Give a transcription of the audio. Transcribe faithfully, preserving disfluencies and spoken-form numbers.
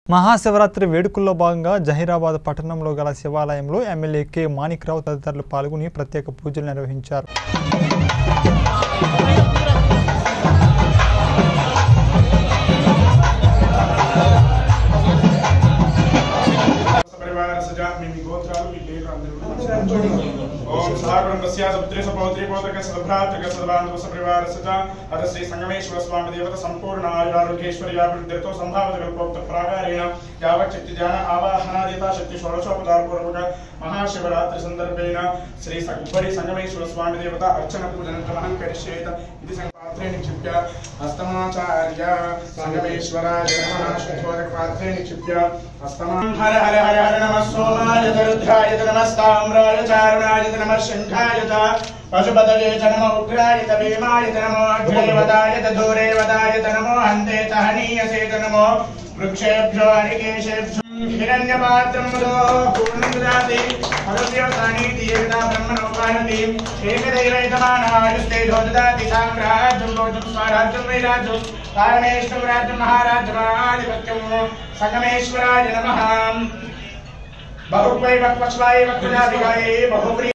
మహాశివరాత్రి వేడుకల్లో భాగంగా జహీరాబాద్ పట్టణంలో గల శివాలయంలో ఎమ్మెల్యే కె మాణిక్రావు తదితరులు పాల్గొని ప్రత్యేక పూజలు నిర్వహించారు. ओम सदाकुलम तस्या सपुत्री सपौत्री पौत्रक सदभ्रातृक सदबांधव सपरिवार सजा अथ श्री संगमेश्वर स्वामी देवता संपूर्ण आयुरारोग्यैश्वर्याभिवृद्धिर्तो संभावित कल्पोक्त प्राकारेण यावत् शक्ति ध्यान आवाहनादिता शक्ति षोडशोपचार पूर्वक महाशिवरात्रि संदर्भेन श्री उपरि संगमेश्वर स्वामी देवता अर्चन पूजनं क्रमं करिष्येत इति संपात्रे निक्षिप्य अस्तमाचार्य संगमेश्वराय नमः शुद्धोदक पात्रे निक्षिप्य अस्तमा हर हर हर हर नमः सोमाय रुद्राय नमस्ताम्राय चारुणाय नमः शंखाय च पशुपतये च नमः उग्राय च भीमाय च नमो अग्रेवदाय च दूरेवदाय च नमो हन्ते च हनीयसे च नमो वृक्षेभ्यो हरिकेशेभ्यो हिरण्यपात्रं मदो पूर्णं ददाति हरस्यवसानीति एकदा ब्रह्मणोपानति एकदैवैतमानायुस्तेजो ददाति साम्राज्यं भोजं स्वराज्यं वैराज्यं कारणेष्टं राज्यं महाराज्यमाधिपत्यं संगमेश्वराय नमः बहुप्रै वक्पश्वाय वक्प्रजाधिकायै बहुप्रिय